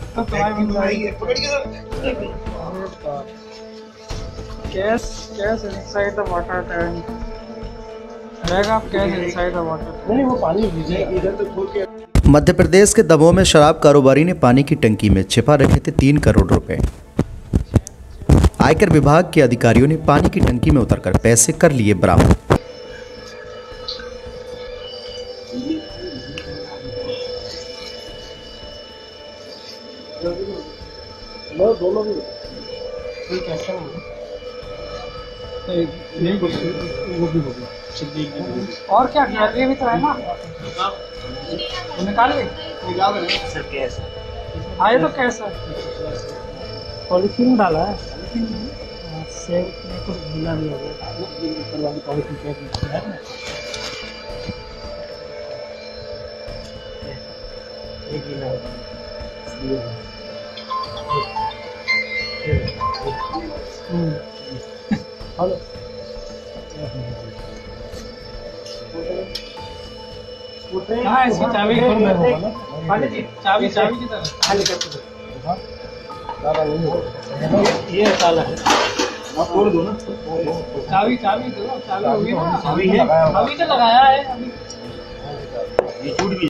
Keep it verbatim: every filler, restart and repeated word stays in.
तो तुम्हारी बताइए पकड़िए। Gas, gas inside the water tank. Bag of gas inside the water tank. नहीं वो पानी भिजे इधर तो खोल के। मध्य प्रदेश के दमोह में शराब कारोबारी ने पानी की टंकी में छिपा रखे थे तीन करोड़ रुपए। आयकर विभाग के अधिकारियों ने पानी की टंकी में उतरकर पैसे कर लिए बरामद। दोनों भी कैसा होगा? नहीं कुछ वो भी होगा। और क्या ज्वेलरी भी तो है ना? वो निकाल ले। निकाल रहे हैं सर कैश। हाँ ये तो कैसा पॉलिथीन में डाला है। सेब में कुछ गीला भी हो गया। पॉलिथीन पैक है ना? ये गीला है। हम्म हेलो हाँ इसकी चाबी खोल दे होगा ना खाली जी चाबी चाबी की तरह खाली करके दो ज़्यादा नहीं होगा ये ताला है आप तोड़ दो ना चाबी चाबी दो चाबी होगी ना चाबी है अभी तो लगाया है अभी ये टूट गई।